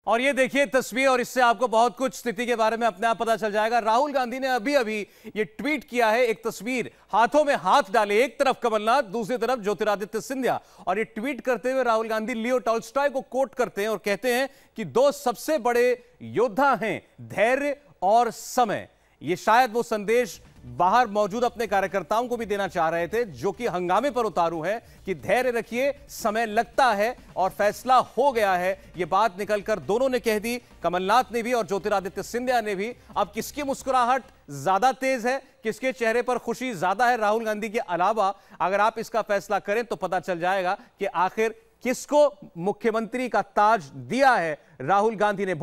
और ये देखिए तस्वीर, और इससे आपको बहुत कुछ स्थिति के बारे में अपने आप पता चल जाएगा। राहुल गांधी ने अभी अभी ये ट्वीट किया है, एक तस्वीर, हाथों में हाथ डाले, एक तरफ कमलनाथ, दूसरी तरफ ज्योतिरादित्य सिंधिया। और ये ट्वीट करते हुए राहुल गांधी लियो टॉल्स्टॉय को कोट करते हैं और कहते हैं कि दो सबसे बड़े योद्धा हैं धैर्य और समय। ये शायद वो संदेश बाहर मौजूद अपने कार्यकर्ताओं को भी देना चाह रहे थे, जो कि हंगामे पर उतारू है कि धैर्य रखिए, समय लगता है और फैसला हो गया है। यह बात निकलकर दोनों ने कह दी, कमलनाथ ने भी और ज्योतिरादित्य सिंधिया ने भी। अब किसकी मुस्कुराहट ज्यादा तेज है, किसके चेहरे पर खुशी ज्यादा है राहुल गांधी के अलावा, अगर आप इसका फैसला करें तो पता चल जाएगा कि आखिर किसको मुख्यमंत्री का ताज दिया है राहुल गांधी ने।